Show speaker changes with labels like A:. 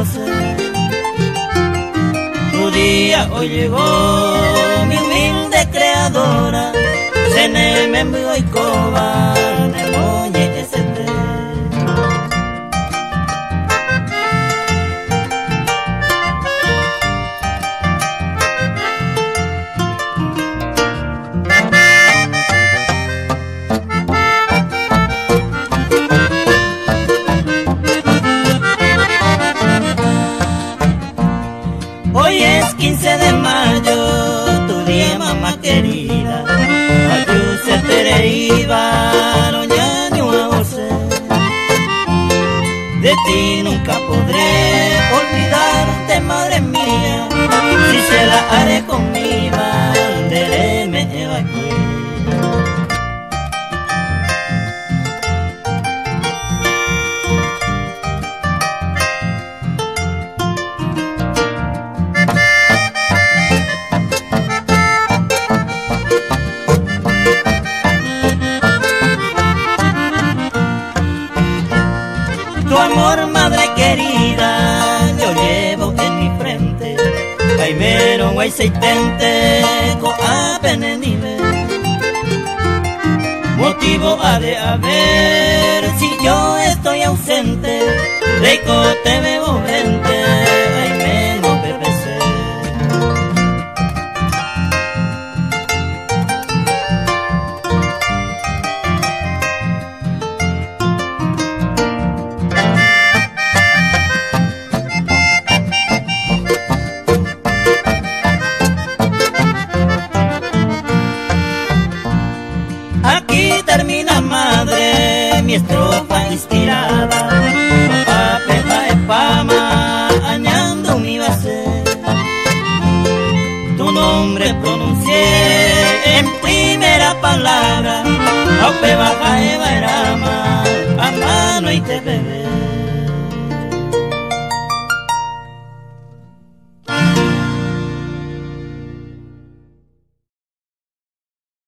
A: voce. Tu día hoy llegó, mi humilde creadora, se ne me envió y coba, ne moñe ese te. Hoy es 15 de mayo, tu día mamá querida, ayúse te iba, roñaño a voce. De ti nunca podré olvidarte, madre mía, si se la haré conmigo, de me evacué. Tu amor, madre querida, yo llevo en mi frente. Primero, guay seitente, coa penenive. Motivo ha de haber si yo estoy ausente. Rico te bebo vente, ay menos PPC. Aquí termina, madre, mi estrofa inspirada. Papá, pepa, espama, añando mi base. Tu nombre pronuncié en primera palabra. Aupe, baja,